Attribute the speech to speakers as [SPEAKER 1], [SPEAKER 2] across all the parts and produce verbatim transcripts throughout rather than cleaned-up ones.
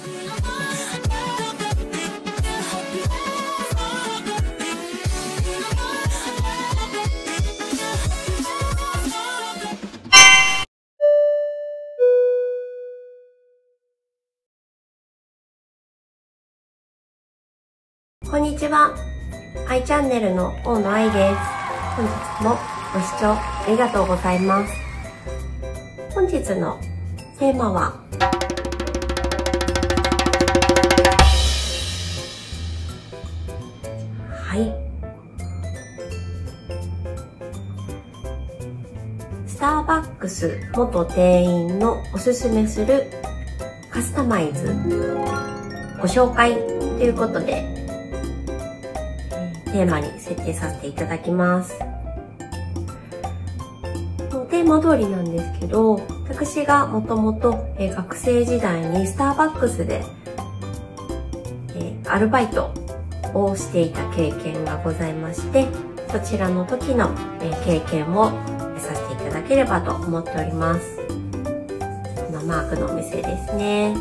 [SPEAKER 1] こんにちは。愛チャンネルの大野愛です。本日もご視聴ありがとうございます。本日のテーマは、はい。スターバックス元店員のおすすめするカスタマイズご紹介ということで、テーマに設定させていただきます。テーマ通りなんですけど、私がもともと学生時代にスターバックスでアルバイトをしていた経験がございまして、そちらの時の経験をさせていただければと思っております。このマークのお店ですね。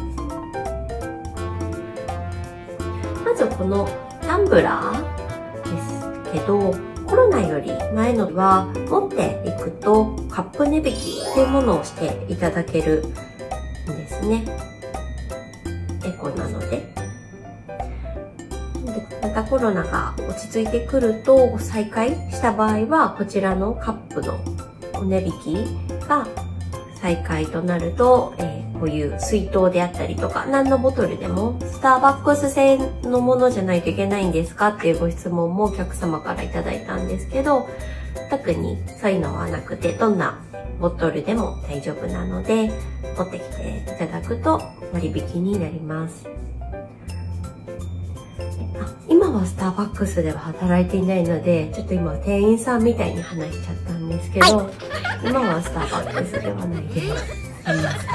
[SPEAKER 1] まずこのタンブラーけど、コロナより前のは持っていくとカップ値引きっていうものをしていただけるんですね。エコなので。でまたコロナが落ち着いてくると再開した場合は、こちらのカップのお値引きが再開となると、えー、こういう水筒であったりとか、何のボトルでもスターバックス製のものじゃないといけないんですかっていうご質問もお客様からいただいたんですけど、特にそういうのはなくて、どんなボトルでも大丈夫なので、持ってきていただくと割引になります。あ、今はスターバックスでは働いていないので、ちょっと今店員さんみたいに話しちゃったんですけど、今はスターバックスではないです。すみません。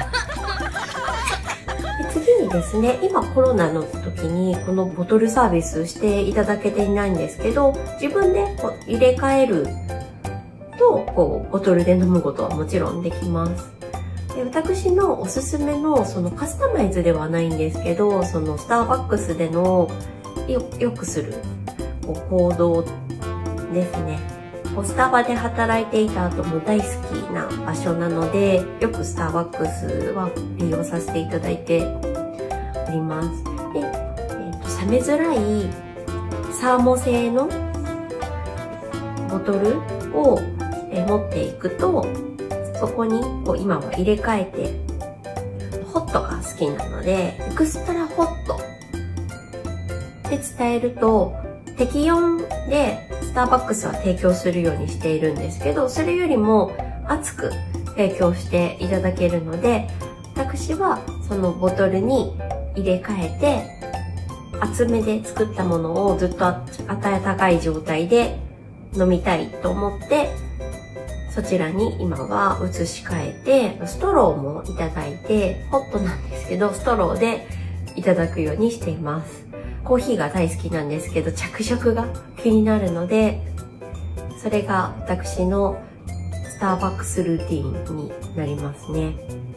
[SPEAKER 1] 次にですね、今コロナの時にこのボトルサービスしていただけていないんですけど、自分でこう入れ替えると、こうボトルで飲むことはもちろんできます。で、私のおすすめのそのカスタマイズではないんですけど、そのスターバックスでのよ、よくするこう行動ですね。スタバで働いていた後も大好きな場所なので、よくスターバックスは利用させていただいております。で、えーと、冷めづらいサーモ製のボトルを、えー、持っていくと、そこにこう今は入れ替えて、ホットが好きなので、エクストラホットって伝えると、適温でスターバックスは提供するようにしているんですけど、それよりも熱く提供していただけるので、私はそのボトルに入れ替えて、厚めで作ったものをずっと温かい状態で飲みたいと思って、そちらに今は移し替えて、ストローもいただいて、ホットなんですけど、ストローでいただくようにしています。コーヒーが大好きなんですけど、着色が気になるので、それが私のスターバックスルーティーンになりますね。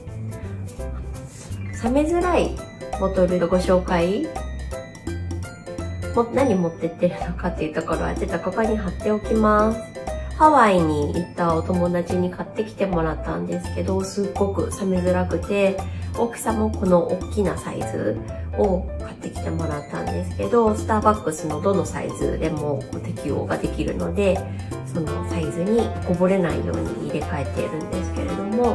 [SPEAKER 1] 冷めづらいボトルのご紹介、も何持ってってるのかっていうところはちょっとここに貼っておきます。ハワイに行ったお友達に買ってきてもらったんですけど、すっごく冷めづらくて、大きさもこの大きなサイズを買ってきてもらったんですけど、スターバックスのどのサイズでも適用ができるので、そのサイズにこぼれないように入れ替えているんですけれども、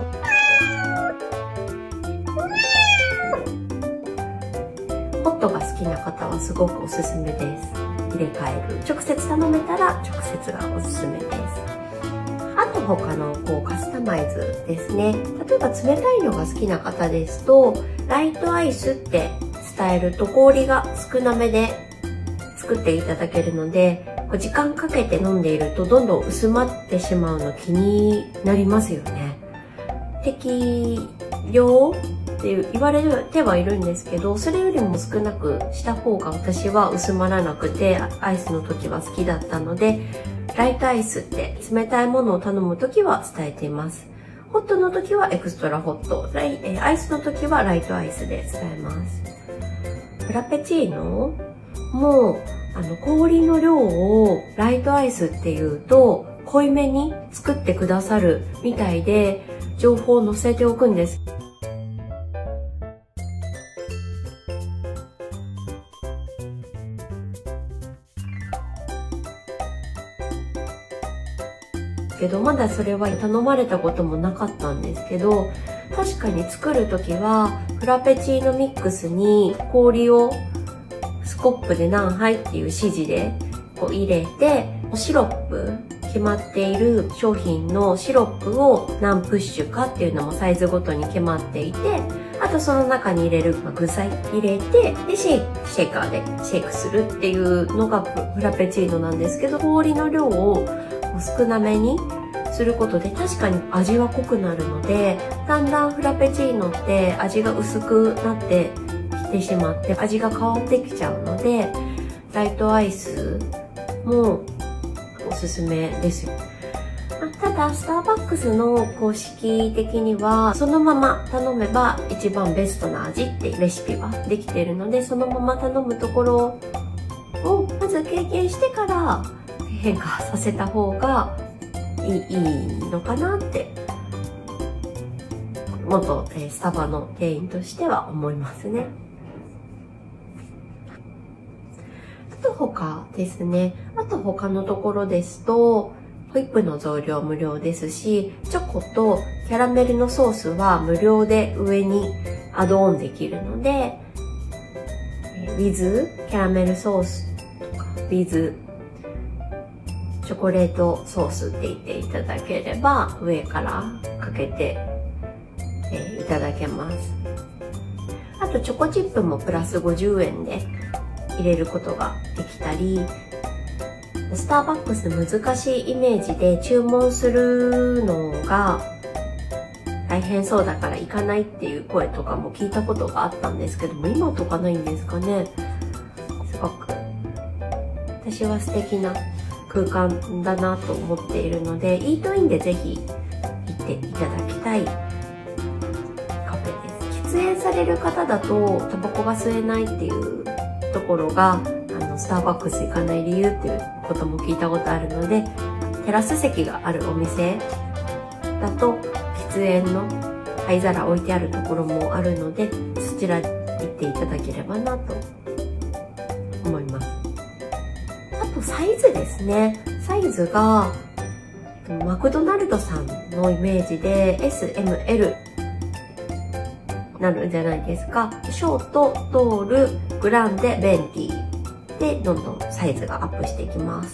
[SPEAKER 1] ホットが好きな方はすごくおすすめです。入れ替える。直接頼めたら直接がおすすめです。あと他のこうカスタマイズですね。例えば冷たいのが好きな方ですと、ライトアイスって伝えると氷が少なめで作っていただけるので、こう時間かけて飲んでいるとどんどん薄まってしまうの気になりますよね。適量って言われてはいるんですけど、それよりも少なくした方が私は薄まらなくて、アイスの時は好きだったので、ライトアイスって冷たいものを頼む時は伝えています。 ホットの時はエクストラホット、ライえアイスの時はライトアイスで使えます。フラペチーノもあの氷の量をライトアイスっていうと濃いめに作ってくださるみたいで情報を載せておくんです。けどまだそれは頼まれたこともなかったんですけど、確かに作る時はフラペチーノミックスに氷をスコップで何杯っていう指示でこう入れて、シロップ決まっている商品のシロップを何プッシュかっていうのもサイズごとに決まっていて、あとその中に入れる具材入れて、でシェイク、シェイカーでシェイクするっていうのがフラペチーノなんですけど、氷の量を少なめにすることで確かに味は濃くなるので、だんだんフラペチーノって味が薄くなってきてしまって味が変わってきちゃうので、ライトアイスもおすすめですよ。ただスターバックスの公式的にはそのまま頼めば一番ベストな味ってレシピはできているので、そのまま頼むところをまず経験してから変化させた方がいい、いいのかなって元スタバの店員としては思いますね。あと他ですね。あと他のところですと、ホイップの増量無料ですし、チョコとキャラメルのソースは無料で上にアドオンできるので、with キャラメルソースとか with チョコレートソースって言っていただければ上からかけて、えー、いただけます。あとチョコチップもプラスごじゅうえんで入れることができたり、スターバックス難しいイメージで注文するのが大変そうだから行かないっていう声とかも聞いたことがあったんですけども、今とかないんですかね。すごく私は素敵な空間だなと思っているので、イートインでぜひ行っていただきたいカフェです。喫煙される方だとタバコが吸えないっていうところがあのスターバックス行かない理由っていうことも聞いたことあるので、テラス席があるお店だと喫煙の灰皿置いてあるところもあるので、そちら行っていただければなと思います。あとサイズですね。サイズがマクドナルドさんのイメージで エスエムエル なるんじゃないですか。ショート、トール、グランデ、ベンティでどんどんサイズがアップしていきます。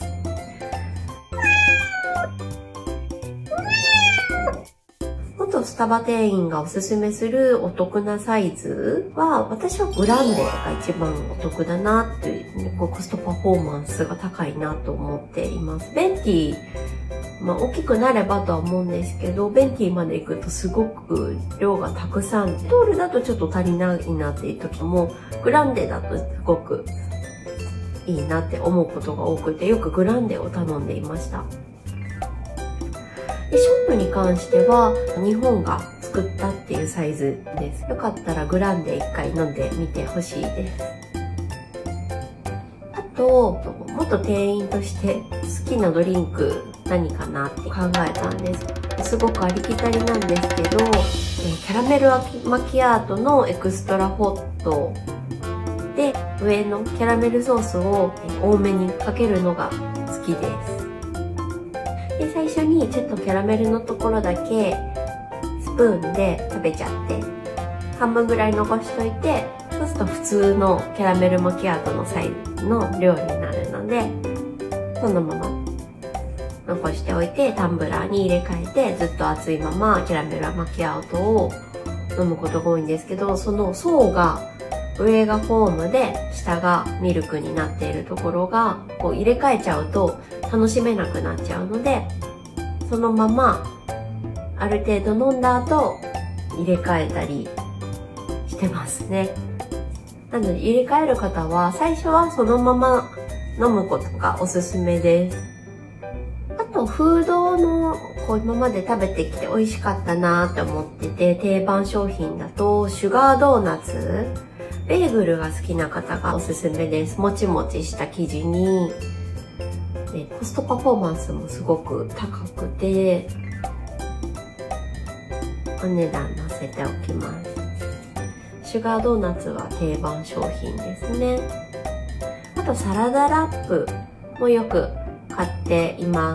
[SPEAKER 1] 元スタバ店員がおすすめするお得なサイズは、私はグランデが一番お得だなっていう、コストパフォーマンスが高いなと思っています。ベンティまあ大きくなればとは思うんですけど、ベンティまで行くとすごく量がたくさん、トールだとちょっと足りないなっていう時も、グランデだとすごくいいなって思うことが多くて、よくグランデを頼んでいました。でショップに関しては日本が作ったっていうサイズです。よかったらグランデ一回飲んでみてほしいです。あと元店員として好きなドリンク何かなって考えたんです。すごくありきたりなんですけど、キャラメルマキアートのエクストラホットで上のキャラメルソースを多めにかけるのが好きです。で最初にちょっとキャラメルのところだけスプーンで食べちゃって半分ぐらい残しといて、そうすると普通のキャラメルマキアートのサイズの量になるので、そのまま残しておいてタンブラーに入れ替えてずっと熱いままキャラメルマキアートを飲むことが多いんですけど、その層が上がフォームで下がミルクになっているところがこう入れ替えちゃうと楽しめなくなっちゃうので、そのままある程度飲んだ後入れ替えたりしてますね。なので入れ替える方は最初はそのまま飲むことがおすすめです。あとフードのこう今まで食べてきて美味しかったなーって思ってて、定番商品だとシュガードーナツ、ベーグルが好きな方がおすすめです。もちもちした生地に、でコストパフォーマンスもすごく高くて、お値段載せておきます。シュガードーナツは定番商品ですね。あとサラダラップもよく買っています。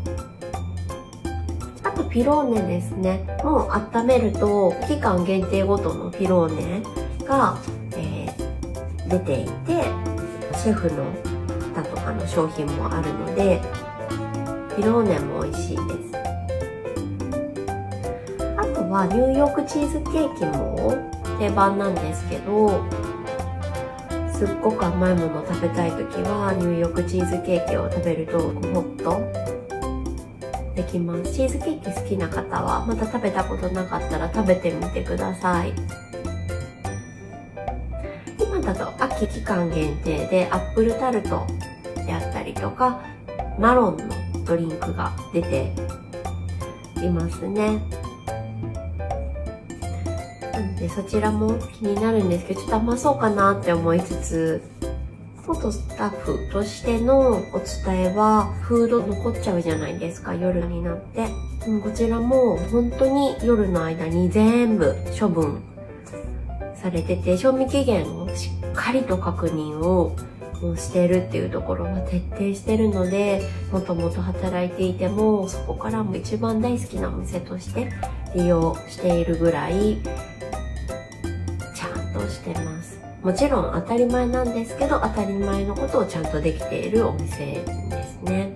[SPEAKER 1] あとピローネですね。もう温めると期間限定ごとのピローネが、えー、出ていて、シェフの方とかの商品もあるので、ピローネも美味しいです。あとはニューヨークチーズケーキも定番なんですけど、すっごく甘いものを食べたい時はニューヨークチーズケーキを食べるとホッとできます。チーズケーキ好きな方はまだ食べたことなかったら食べてみてください。今だと秋期間限定でアップルタルトであったりとかマロンのドリンクが出ていますね。なのでそちらも気になるんですけど、ちょっと甘そうかなって思いつつ、元スタッフとしてのお伝えはフード残っちゃうじゃないですか、夜になって。こちらも本当に夜の間に全部処分されてて、賞味期限をしっかりと確認をしているっていうところは徹底してるので、もともと働いていてもそこからも一番大好きなお店として利用しているぐらいちゃんとしてます。もちろん当たり前なんですけど、当たり前のことをちゃんとできているお店ですね。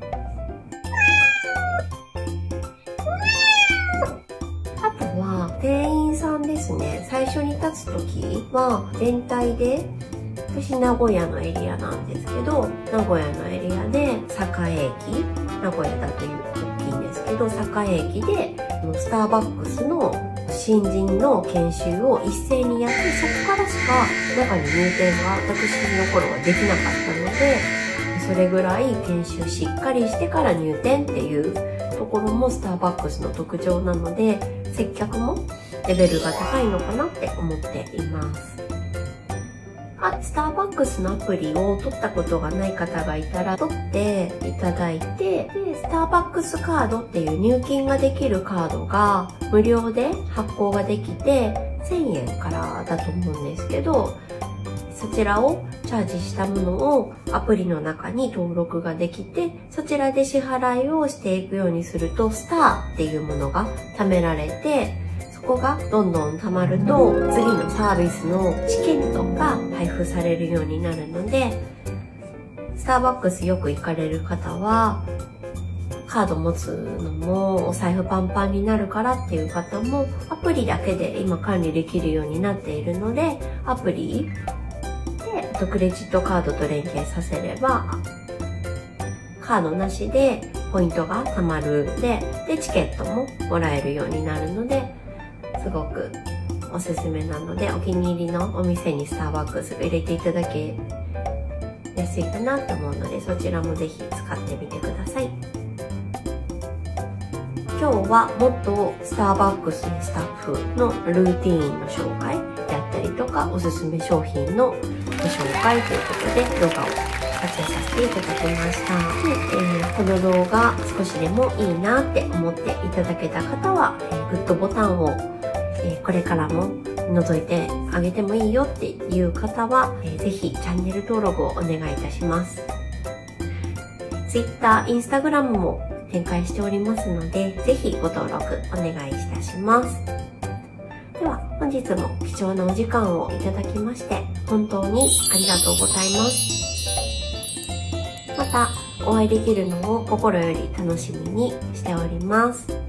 [SPEAKER 1] あとは店員さんですね。最初に立つ時は全体で、私名古屋のエリアなんですけど、名古屋のエリアで栄駅、名古屋だという大きいんですけど、栄駅でスターバックスの新人の研修を一斉にやって、そこからしか中に入店が私の頃はできなかったので、それぐらい研修しっかりしてから入店っていうところもスターバックスの特徴なので、接客もレベルが高いのかなって思っています。あ、スターバックスのアプリを取ったことがない方がいたら取っていただいて、でスターバックスカードっていう入金ができるカードが無料で発行ができてせんえんからだと思うんですけど、そちらをチャージしたものをアプリの中に登録ができて、そちらで支払いをしていくようにするとスターっていうものが貯められて、そこがどんどん貯まると次のサービスのチケットが配布されるようになるので、スターバックスよく行かれる方はカード持つのもお財布パンパンになるからっていう方もアプリだけで今管理できるようになっているので、アプリであとクレジットカードと連携させればカードなしでポイントが貯まるで、でチケットももらえるようになるので、すごくおすすめなので、お気に入りのお店にスターバックス入れていただけやすいかなと思うので、そちらもぜひ使ってみてください。今日はもっとスターバックススタッフのルーティーンの紹介であったりとか、おすすめ商品のご紹介ということで動画を撮影させていただきました。で、えー、この動画少しでもいいなって思っていただけた方は、えー、グッドボタンをえー、これからも覗いてあげてもいいよっていう方は、えー、ぜひチャンネル登録をお願いいたします。Twitter、Instagram も展開しておりますので、ぜひご登録お願いいたします。では、本日も貴重なお時間をいただきまして、本当にありがとうございます。またお会いできるのを心より楽しみにしております。